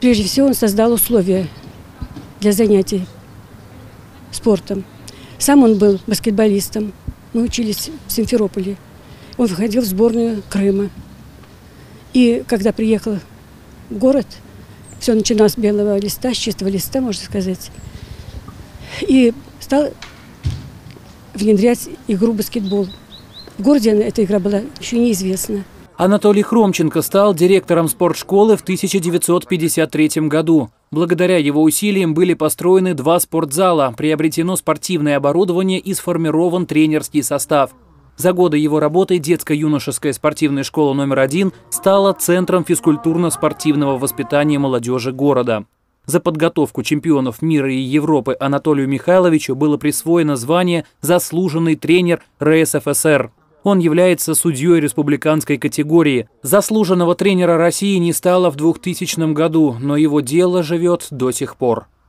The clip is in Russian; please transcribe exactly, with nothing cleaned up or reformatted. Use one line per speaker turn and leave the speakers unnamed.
Прежде всего он создал условия для занятий спортом. Сам он был баскетболистом. Мы учились в Симферополе. Он входил в сборную Крыма. И когда приехал в город, все начиналось с белого листа, с чистого листа, можно сказать. И стал внедрять игру баскетбол. В городе эта игра была еще неизвестна.
Анатолий Хромченко стал директором спортшколы в тысяча девятьсот пятьдесят третьем году. Благодаря его усилиям были построены два спортзала, приобретено спортивное оборудование и сформирован тренерский состав. За годы его работы детско-юношеская спортивная школа номер один стала центром физкультурно-спортивного воспитания молодежи города. За подготовку чемпионов мира и Европы Анатолию Михайловичу было присвоено звание «Заслуженный тренер РСФСР». Он является судьей республиканской категории. Заслуженного тренера России не стало в двухтысячном году, но его дело живет до сих пор.